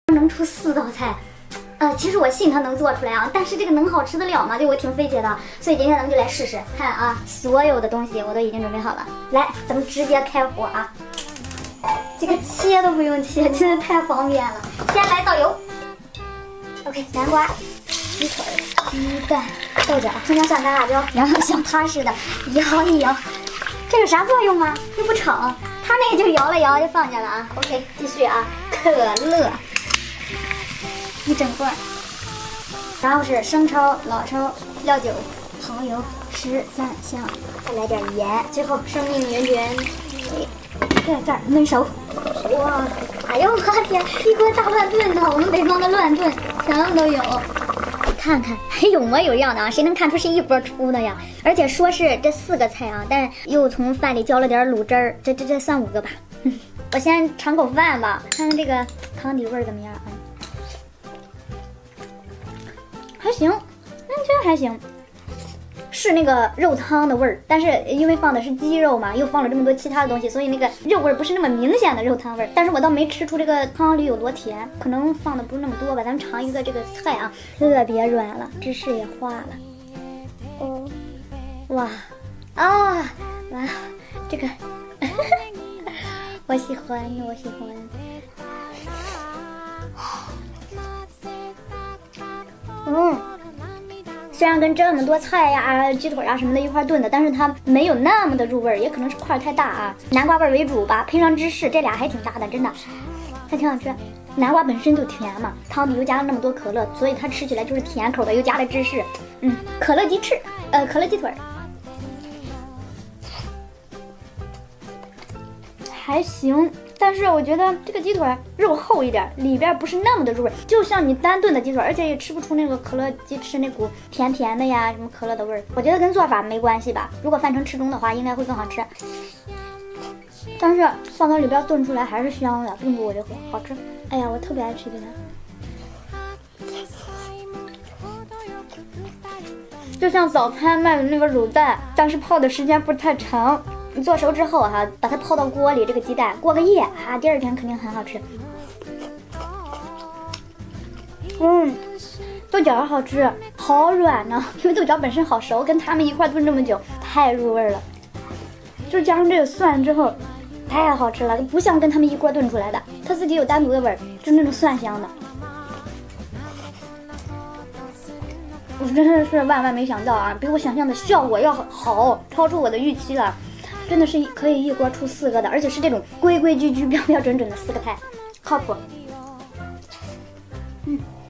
能出4道菜，其实我信他能做出来啊，但是这个能好吃得了吗？对我挺费解的，所以今天咱们就来试试看啊。所有的东西我都已经准备好了，来，咱们直接开火啊。这个切都不用切，真的太方便了。先来倒油 ，OK， 南瓜、鸡腿、鸡蛋、豆角、葱姜蒜干辣椒，然后像它似的摇一摇。这有啥作用吗？又不炒，它那个就摇了摇就放下了啊。OK， 继续啊，可乐1整罐，然后是生抽、老抽、料酒、蚝油、13香，再来点盐，最后生命源泉。在这儿焖熟，哇！哎呦我天，一锅大乱炖呢！我们北方的乱炖什么都有。看看还有模有样的啊，谁能看出是一锅出的呀？而且说是这4个菜啊，但又从饭里浇了点卤汁儿，这算5个吧。我先尝口饭吧，看看这个汤底味儿怎么样啊？还行，真还行。是那个肉汤的味儿，但是因为放的是鸡肉嘛，又放了这么多其他的东西，所以那个肉味儿不是那么明显的肉汤味儿。但是我倒没吃出这个汤里有多甜，可能放的不是那么多吧。咱们尝一个这个菜啊，特别软了，芝士也化了。哦，哇啊，哇，这个我喜欢，我喜欢。虽然跟这么多菜呀、鸡腿啊什么的一块炖的，但是它没有那么的入味儿，也可能是块太大啊。南瓜味为主吧，配上芝士，这俩还挺搭的，真的，还挺好吃。南瓜本身就甜嘛，汤底又加了那么多可乐，所以它吃起来就是甜口的，又加了芝士。可乐鸡翅，可乐鸡腿，还行。但是我觉得这个鸡腿肉厚一点，里边不是那么的入味，就像你单炖的鸡腿，而且也吃不出那个可乐鸡翅那股甜甜的呀，什么可乐的味儿。我觉得跟做法没关系吧，如果换成翅中的话，应该会更好吃。但是放到里边炖出来还是香的，并不违和，好吃。哎呀，我特别爱吃这个。就像早餐卖的那个卤蛋，但是泡的时间不是太长。你做熟之后哈，把它泡到锅里，这个鸡蛋过个夜啊，第2天肯定很好吃。豆角好吃，好软呢，因为豆角本身好熟，跟它们一块炖这么久，太入味了。就加上这个蒜之后，太好吃了，不像跟它们一锅炖出来的，它自己有单独的味儿，就那种蒜香的。我真的是万万没想到啊，比我想象的效果要好，超出我的预期了。真的是可以一锅出4个的，而且是这种规规矩矩、标标准准的4个菜，靠谱。